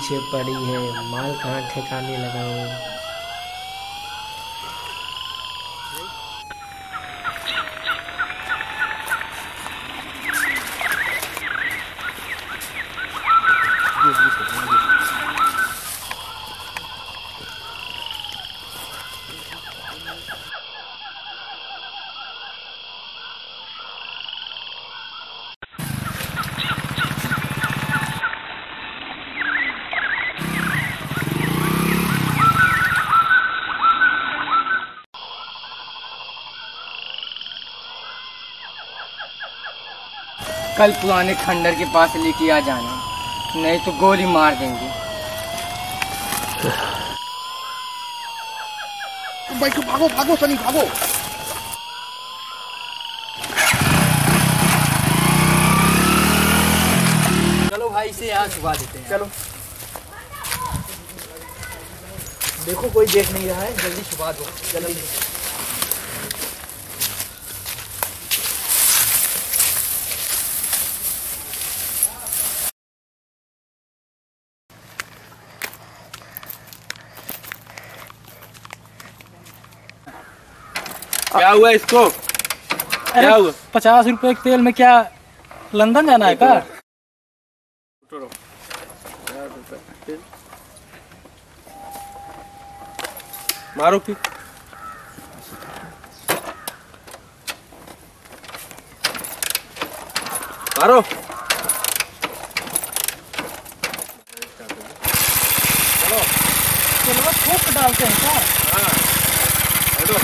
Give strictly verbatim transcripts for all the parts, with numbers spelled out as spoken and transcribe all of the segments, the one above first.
पीछे पड़ी है, माल कहाँ ठिकाने लगाऊं। कल पुराने खंडर के पास लेके आ जाना, नहीं तो गोली मार देंगे। भाई तो भागो भागो सनी भागो। चलो भाई से यहाँ छुपा देते हैं। चलो देखो कोई देख नहीं रहा है, जल्दी छुपा दो जल्दी। क्या हुआ इसको? क्या हुआ? पचास रुपए के तेल में क्या लंदन जाना है का? मारो की मारो। चलो चलो ठोक डालते हैं क्या? हाँ चलो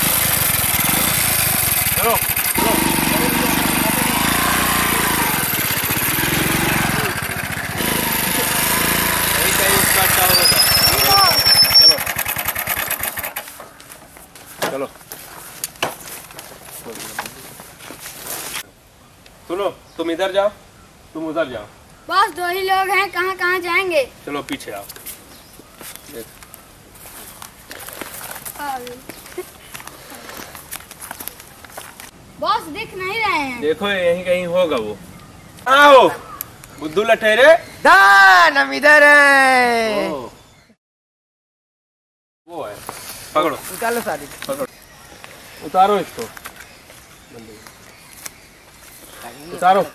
चलो चलो सुनो, तुम इधर जाओ, तुम उधर जाओ। बस दो ही लोग हैं, कहाँ कहाँ जाएंगे? चलो पीछे आओ। बॉस दिख नहीं रहे हैं। देखो यहीं कहीं होगा वो। आओ बुद्धू लठेरे। दान हम इधर है। ओ, वो है, पकड़ो निकालो सारी। पकड़ो, उतारो इसको, उतारो।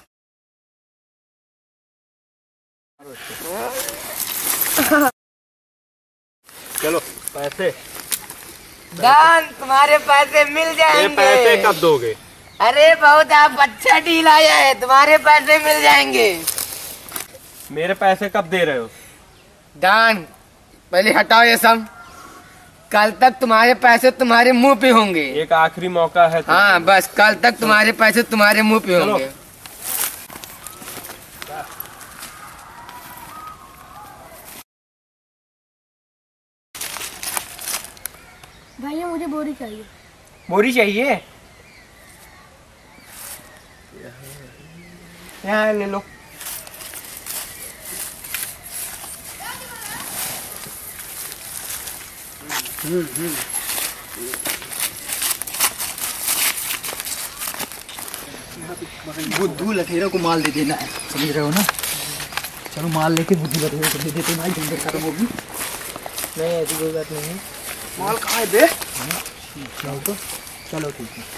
चलो पैसे। दान तुम्हारे पैसे मिल जाएंगे। ये पैसे कब दोगे? अरे बहुत आप अच्छा डील आया है, तुम्हारे पैसे मिल जाएंगे। मेरे पैसे कब दे रहे हो? दान पहले हटाओ ये सब। कल तक तुम्हारे पैसे तुम्हारे मुंह पे होंगे। एक आखिरी मौका है। हाँ बस कल तक तुम्हारे पैसे तुम्हारे मुंह पे होंगे। भैया मुझे बोरी चाहिए। बोरी चाहिए? यहाँ ले लो। हम्म हम्म बुद्धू लठेरा को माल दे देना है, समझ रहे हो ना? चलो माल लेके बुद्धू लठेरा को दे देते हैं, जंगल खत्म होगी। नहीं ऐसी कोई बात नहीं है। माल कहाँ है बे? चलो तो चलो ठीक है।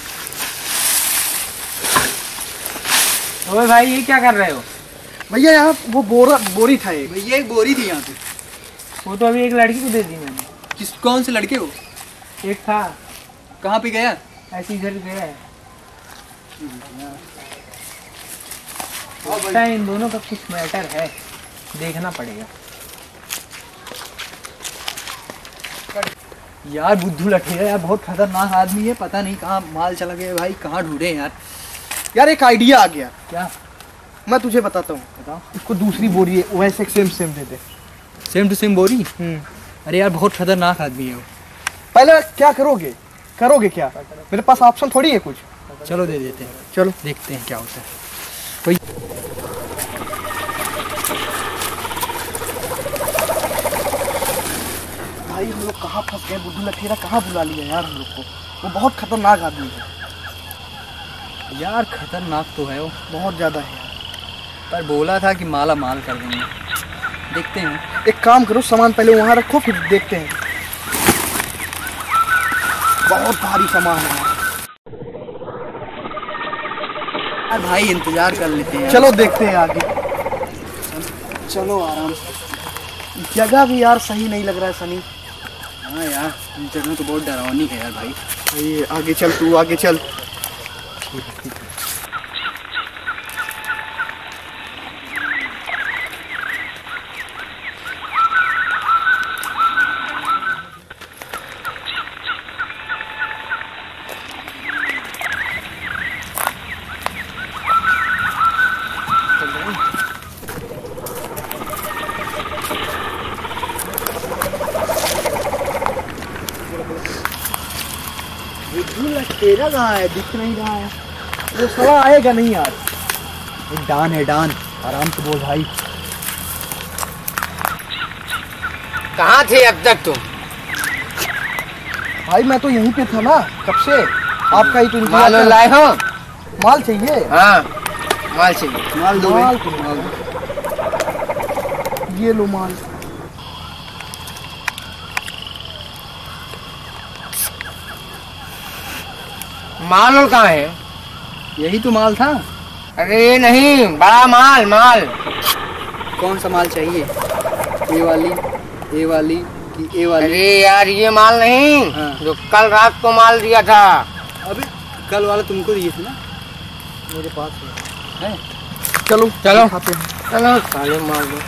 ओए भाई ये क्या कर रहे हो? भैया यहाँ वो बोरा बोरी था, भैया एक बोरी थी यहाँ पे। वो तो अभी एक लड़की को दे दी मैंने। किस कौन से लड़के हो? एक था। कहाँ पे गया? ऐसी इधर गया है। लगता है इन दोनों का कुछ मैटर है, देखना पड़ेगा। यार बुद्धू लठेरा यार बहुत खतरनाक आदमी है, पता नहीं कहाँ माल चला गया भाई, कहाँ ढूंढे यार। यार एक आइडिया आ गया। क्या? मैं तुझे बताता हूँ। बताओ। इसको दूसरी बोरी है वैसे सेम सेम दे दे। सेम टू सेम बोरी। अरे यार बहुत खतरनाक आदमी है वो। पहले क्या करोगे करोगे क्या? मेरे पास ऑप्शन थोड़ी है कुछ। चलो दे देते हैं, चलो देखते हैं क्या होता है। कोई भाई हम लोग कहाँ फंस गए? बुद्धू लठेरा कहाँ बुला लिया यार हम लोग को? वो बहुत खतरनाक आदमी है यार। खतरनाक तो है वो, बहुत ज़्यादा है। पर बोला था कि माला माल कर देंगे। देखते हैं। एक काम करो, सामान पहले वहाँ रखो, फिर देखते हैं। बहुत भारी सामान है यार। भाई इंतजार कर लेते हैं। चलो देखते हैं आगे। चलो आराम से। जगह भी यार सही नहीं लग रहा है सनी। हाँ यार, जगह तो बहुत डरावनी है यार भाई। ये आगे चल, तू आगे चल। ठीक है ठीक है। तेरा कहाँ है? दिख नहीं रहा है। वो सवा आएगा नहीं यार। एक डान है, डान। आराम से बोल भाई। कहाँ थे अब तक तुम? भाई मैं तो यहीं पे था ना कब से। आपका ही तो माल लाए हो? माल चाहिए? हाँ माल चाहिए। माल दो। माल तो माल। ये लो माल। माल और कहाँ है? यही तो माल था। अरे नहीं, बड़ा माल माल। कौन सा माल चाहिए? ए वाली, ए वाली कि ए वाली? अरे यार ये माल नहीं। हाँ। जो कल रात को माल दिया था। अबे कल वाला तुमको दिए थे ना? मेरे पास है, है? चलो चलो खाते हैं। चलो साले माल दो।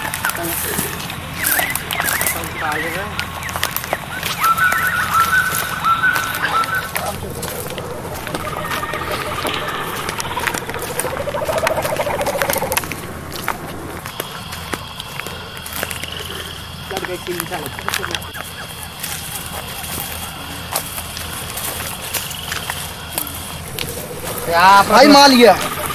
भाई माल गया।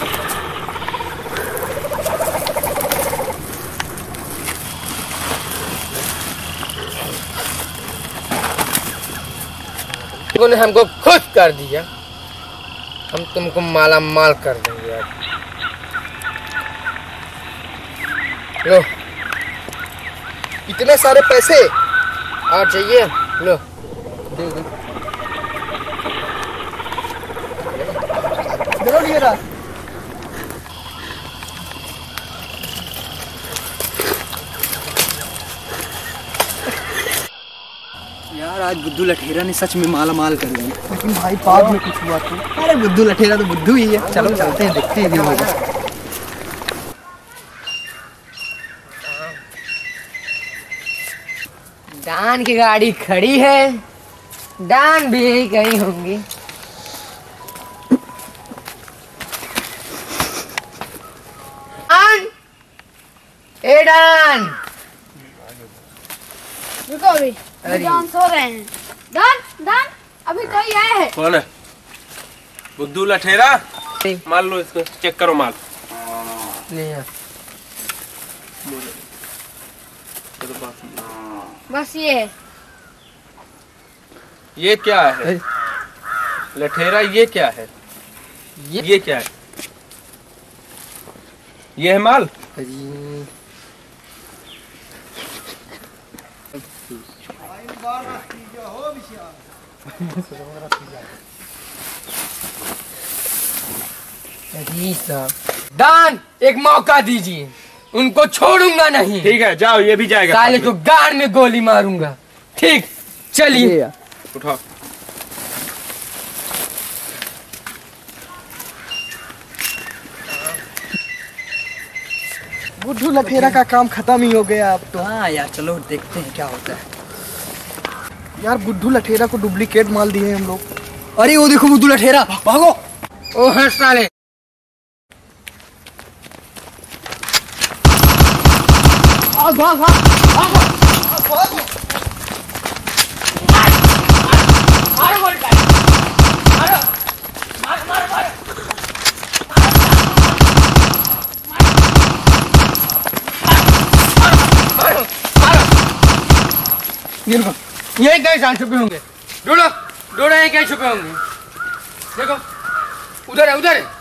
तुमने हमको खुश कर दिया। हम तुमको माला माल कर देंगे यार। लो इतने सारे पैसे और चाहिए? लो दे दो। चलो हीरा। यार आज बुद्धू लठेरा ने सच में माला माल कर दिया। लेकिन भाई बाद में कुछ हुआ तो। अरे बुद्धू लठेरा तो बुद्धू ही है। चलो चलते हैं, देखते हैं क्या होगा। डान की गाड़ी खड़ी है। डान भी यही कहीं होंगी। डान, ए डान। रुको अभी, दान सो रहे हैं। दान दान अभी कोई आया है। कौन है? बुद्धू लठेरा। माल लो इसको, चेक करो माल। ले आ। बस ये है। ये क्या है लठेरा? ये क्या है? ये ये क्या है? ये है माल? दान एक मौका दीजिए, उनको छोड़ूंगा नहीं। ठीक है जाओ, ये भी जाएगा। साले को गाड़ में गोली मारूंगा। ठीक चलिए। उठाओ। बुद्धू लठेरा का काम खत्म ही हो गया अब तो। हाँ यार चलो देखते हैं क्या होता है। यार बुद्धू लठेरा को डुप्लीकेट माल दिए हम लोग। अरे वो देखो बुद्धू लठेरा, भागो। ओ है साले। भाग भाग भाग भाग। मारो गोली का। मारो मारो मारो मारो। मारो मारो। ये लो। यही कहीं साल छुपे होंगे। ढूंढो ढूंढो, यही कहीं छुपे होंगे। देखो उधर है, उधर है।